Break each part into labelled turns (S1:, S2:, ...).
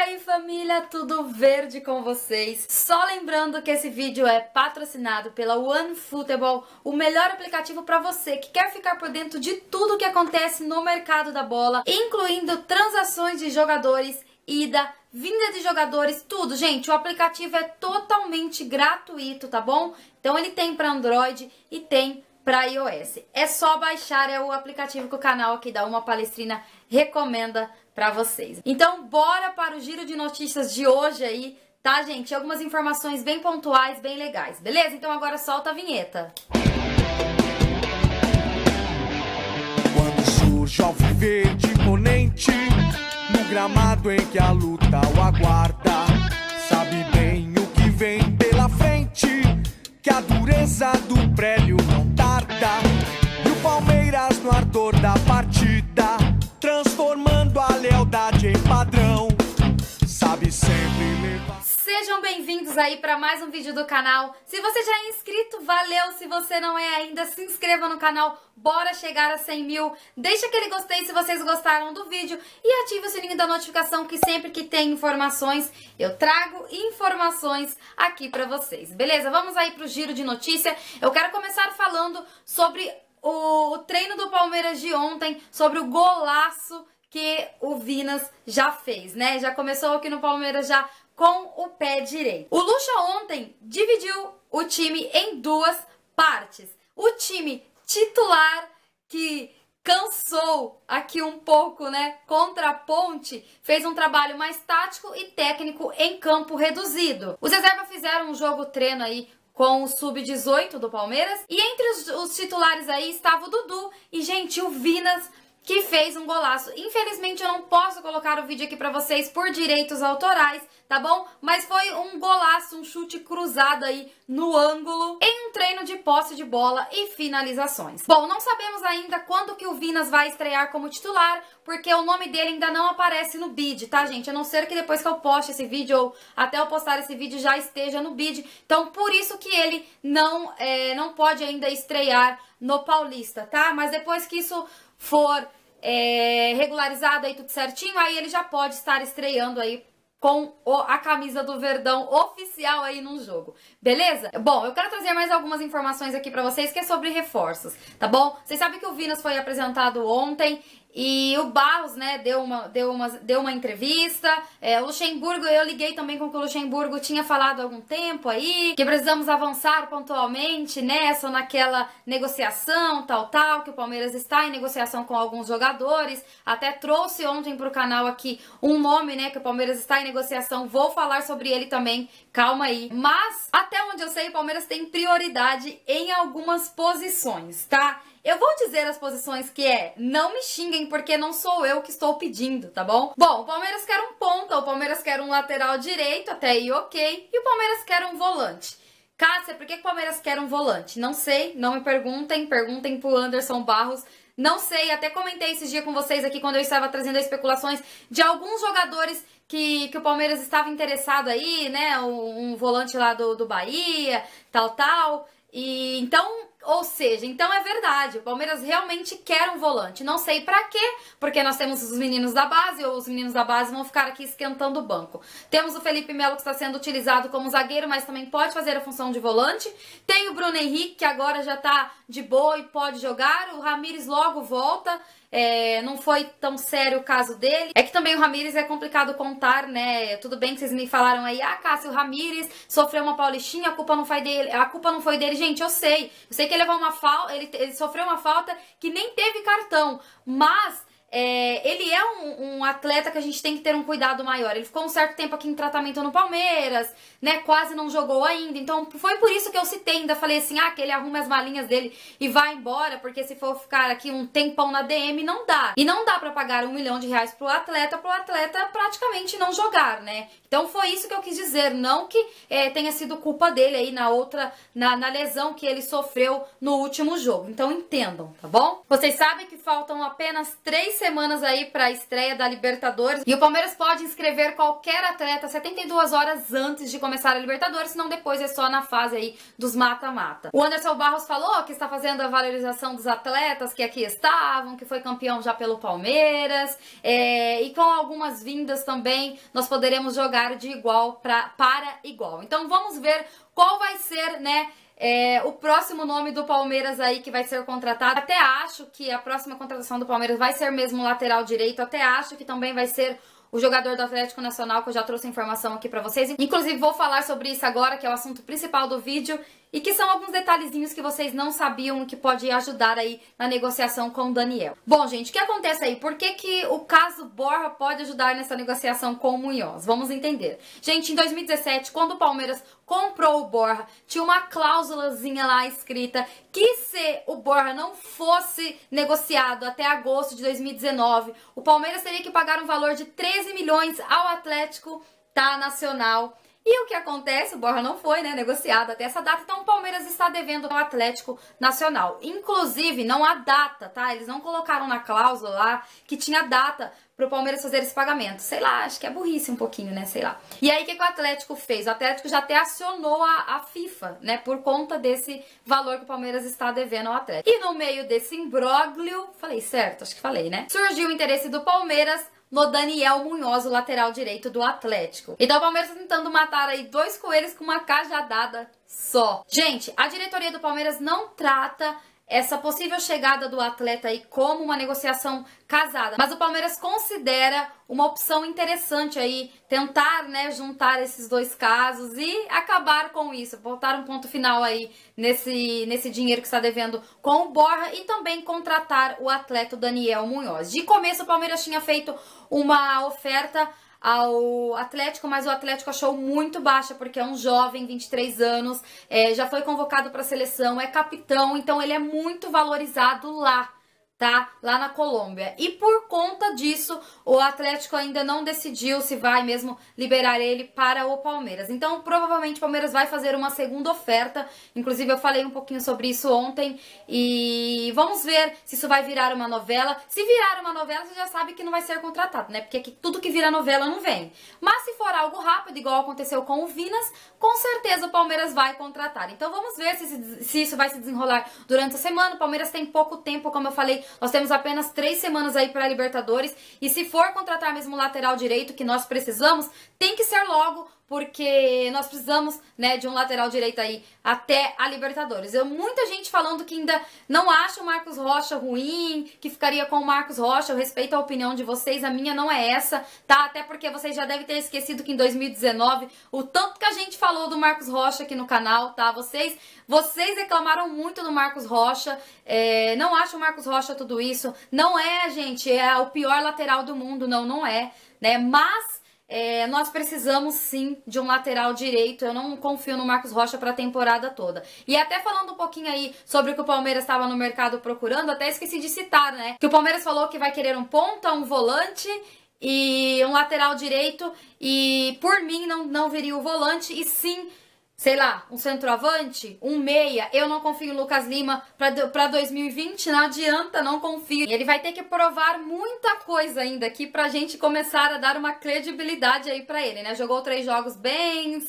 S1: aí família, tudo verde com vocês? Só lembrando que esse vídeo é patrocinado pela OneFootball, o melhor aplicativo para você que quer ficar por dentro de tudo que acontece no mercado da bola, incluindo transações de jogadores, ida, vinda de jogadores, tudo. Gente, o aplicativo é totalmente gratuito, tá bom? Então ele tem para Android e tem para iOS. É só baixar, é o aplicativo que o canal aqui da Uma Palestrina recomenda para vocês. Então, bora para o giro de notícias de hoje aí, tá, gente? Algumas informações bem pontuais, bem legais, beleza? Então agora solta a vinheta.
S2: Quando surge ao verde imponente, no gramado em que a luta o aguarda, sabe bem o que vem pela frente, que a dureza do prélio não tarda. E o Palmeiras no ardor da partida, transformando a lealdade em padrão, sabe sempre levar.
S1: Sejam bem-vindos aí para mais um vídeo do canal. Se você já é inscrito, valeu. Se você não é ainda, se inscreva no canal. Bora chegar a 100 mil. Deixa aquele gostei se vocês gostaram do vídeo e ative o sininho da notificação, que sempre que tem informações, eu trago informações aqui para vocês. Beleza? Vamos aí pro giro de notícia. Eu quero começar falando sobre o treino do Palmeiras de ontem, sobre o golaço que o Vinas já fez, né? Já começou aqui no Palmeiras já com o pé direito. O Lucha ontem dividiu o time em duas partes. O time titular, que cansou aqui um pouco, né, contra a Ponte, fez um trabalho mais tático e técnico em campo reduzido. Os reservas fizeram um jogo treino aí com o Sub-18 do Palmeiras, e entre os titulares aí estava o Dudu e, gente, o Vinas, que fez um golaço. Infelizmente eu não posso colocar o vídeo aqui pra vocês por direitos autorais, tá bom? Mas foi um golaço, um chute cruzado aí no ângulo, em um treino de posse de bola e finalizações. Bom, não sabemos ainda quando que o Vinas vai estrear como titular, porque o nome dele ainda não aparece no bid, tá, gente? A não ser que depois que eu poste esse vídeo, ou até eu postar esse vídeo, já esteja no bid. Então, por isso que ele não pode ainda estrear no Paulista, tá? Mas depois que isso for regularizado aí tudo certinho, aí ele já pode estar estreando aí com a camisa do Verdão oficial aí num jogo, beleza? Bom, eu quero trazer mais algumas informações aqui pra vocês, que é sobre reforços, tá bom? Vocês sabem que o Vinas foi apresentado ontem e o Barros, né, deu uma entrevista. O Luxemburgo, eu liguei também com o que o Luxemburgo tinha falado há algum tempo aí, que precisamos avançar pontualmente nessa ou naquela negociação, tal, que o Palmeiras está em negociação com alguns jogadores. Até trouxe ontem pro canal aqui um nome, né, que o Palmeiras está em negociação, vou falar sobre ele também, calma aí. Mas, até onde eu sei, o Palmeiras tem prioridade em algumas posições, tá? Eu vou dizer as posições que não me xinguem, porque não sou eu que estou pedindo, tá bom? Bom, o Palmeiras quer um ponta, o Palmeiras quer um lateral direito, até aí ok, e o Palmeiras quer um volante. Cássia, por que o Palmeiras quer um volante? Não sei, não me perguntem, perguntem pro Anderson Barros. Não sei, até comentei esses dias com vocês aqui quando eu estava trazendo especulações de alguns jogadores que o Palmeiras estava interessado aí, né? Um volante lá do Bahia, tal. E então, ou seja, então é verdade, o Palmeiras realmente quer um volante. Não sei pra quê, porque nós temos os meninos da base, ou os meninos da base vão ficar aqui esquentando o banco. Temos o Felipe Melo, que está sendo utilizado como zagueiro, mas também pode fazer a função de volante. Tem o Bruno Henrique, que agora já tá de boa e pode jogar. O Ramires logo volta. Não foi tão sério o caso dele. É que também o Ramires é complicado contar, né? Tudo bem que vocês me falaram aí, Cássia, o Ramires sofreu uma paulistinha, a culpa não foi dele. Gente, eu sei que ele levou uma falta, ele sofreu uma falta que nem teve cartão, mas ele é um atleta que a gente tem que ter um cuidado maior. Ele ficou um certo tempo aqui em tratamento no Palmeiras, né? Quase não jogou ainda. Então foi por isso que eu citei, ainda falei assim, que ele arrume as malinhas dele e vá embora, porque se for ficar aqui um tempão na DM, não dá. E não dá pra pagar R$1 milhão pro atleta praticamente não jogar, né? Então foi isso que eu quis dizer, não que tenha sido culpa dele aí na lesão que ele sofreu no último jogo. Então entendam, tá bom? Vocês sabem que faltam apenas 3 semanas semanas aí para a estreia da Libertadores. E o Palmeiras pode inscrever qualquer atleta 72 horas antes de começar a Libertadores, senão depois é só na fase aí dos mata-mata. O Anderson Barros falou que está fazendo a valorização dos atletas que aqui estavam, que foi campeão já pelo Palmeiras, e com algumas vindas também nós poderemos jogar de igual para igual. Então vamos ver qual vai ser, né, o próximo nome do Palmeiras aí que vai ser contratado. Até acho que a próxima contratação do Palmeiras vai ser mesmo lateral direito. Até acho que também vai ser o jogador do Atlético Nacional, que eu já trouxe informação aqui pra vocês. Inclusive vou falar sobre isso agora, que é o assunto principal do vídeo, e que são alguns detalhezinhos que vocês não sabiam e que pode ajudar aí na negociação com o Daniel. Bom, gente, o que acontece aí? Por que o caso Borja pode ajudar nessa negociação com o Munhoz? Vamos entender. Gente, em 2017, quando o Palmeiras comprou o Borja, tinha uma cláusulazinha lá escrita que se o Borja não fosse negociado até agosto de 2019, o Palmeiras teria que pagar um valor de 13 milhões ao Atlético Nacional. E o que acontece? O Borja não foi, né, negociado até essa data, então o Palmeiras está devendo ao Atlético Nacional. Inclusive, não há data, tá? Eles não colocaram na cláusula lá que tinha data pro Palmeiras fazer esse pagamento. Sei lá, acho que é burrice um pouquinho, né? Sei lá. E aí, o que o Atlético fez? O Atlético já até acionou a FIFA, né? Por conta desse valor que o Palmeiras está devendo ao Atlético. E no meio desse imbróglio, falei certo? Acho que falei, né? Surgiu o interesse do Palmeiras no Daniel Munhoz, o lateral direito do Atlético. Então o Palmeiras tá tentando matar aí dois coelhos com uma cajadada só. Gente, a diretoria do Palmeiras não trata essa possível chegada do atleta aí como uma negociação casada, mas o Palmeiras considera uma opção interessante aí, tentar, né, juntar esses dois casos e acabar com isso, botar um ponto final aí nesse dinheiro que está devendo com o Borja e também contratar o atleta Daniel Munhoz. De começo o Palmeiras tinha feito uma oferta ao Atlético, mas o Atlético achou muito baixa, porque é um jovem, 23 anos, já foi convocado para a seleção, é capitão, então ele é muito valorizado lá, tá? Lá na Colômbia. E por conta disso, o Atlético ainda não decidiu se vai mesmo liberar ele para o Palmeiras. Então, provavelmente o Palmeiras vai fazer uma segunda oferta. Inclusive, eu falei um pouquinho sobre isso ontem. E vamos ver se isso vai virar uma novela. Se virar uma novela, você já sabe que não vai ser contratado, né? Porque tudo que vira novela não vem. Mas se for algo rápido, igual aconteceu com o Vinas, com certeza o Palmeiras vai contratar. Então, vamos ver se isso vai se desenrolar durante a semana. O Palmeiras tem pouco tempo, como eu falei. Nós temos apenas 3 semanas aí para a Libertadores e se for contratar mesmo o lateral direito que nós precisamos, tem que ser logo, porque nós precisamos, né, de um lateral direito aí até a Libertadores. Muita gente falando que ainda não acha o Marcos Rocha ruim, que ficaria com o Marcos Rocha. Eu respeito a opinião de vocês, a minha não é essa, tá? Até porque vocês já devem ter esquecido que em 2019, o tanto que a gente falou do Marcos Rocha aqui no canal, tá? Vocês reclamaram muito do Marcos Rocha, não acho o Marcos Rocha tudo isso. Não é, gente, é o pior lateral do mundo, não é, né? Mas nós precisamos sim de um lateral direito. Eu não confio no Marcos Rocha para a temporada toda. E até falando um pouquinho aí sobre o que o Palmeiras estava no mercado procurando, até esqueci de citar, né? Que o Palmeiras falou que vai querer um ponta, um volante e um lateral direito. E por mim não viria o volante e sim, sei lá, um centroavante, um meia. Eu não confio no Lucas Lima pra 2020, não adianta, não confio. E ele vai ter que provar muita coisa ainda aqui pra gente começar a dar uma credibilidade aí pra ele, né? Jogou 3 jogos bens,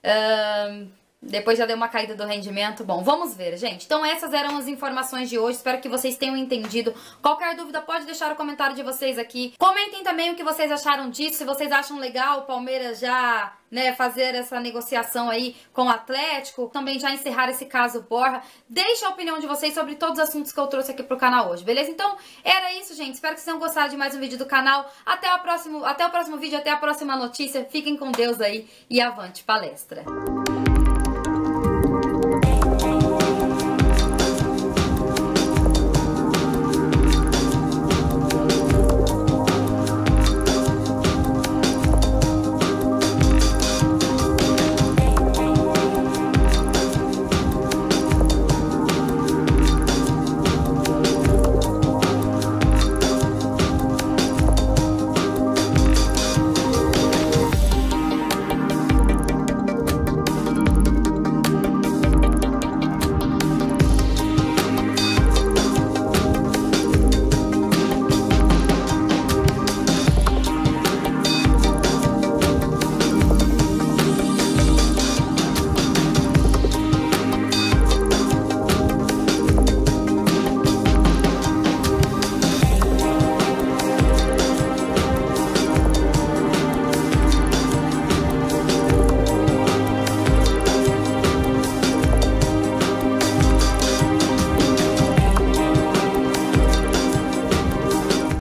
S1: depois já deu uma caída do rendimento. Bom, vamos ver, gente. Então essas eram as informações de hoje. Espero que vocês tenham entendido. Qualquer dúvida pode deixar o comentário de vocês aqui. Comentem também o que vocês acharam disso. Se vocês acham legal o Palmeiras já, né, fazer essa negociação aí com o Atlético. Também já encerrar esse caso Borja. Deixe a opinião de vocês sobre todos os assuntos que eu trouxe aqui pro canal hoje, beleza? Então era isso, gente. Espero que vocês tenham gostado de mais um vídeo do canal. Até o próximo vídeo, até a próxima notícia. Fiquem com Deus aí e avante palestra.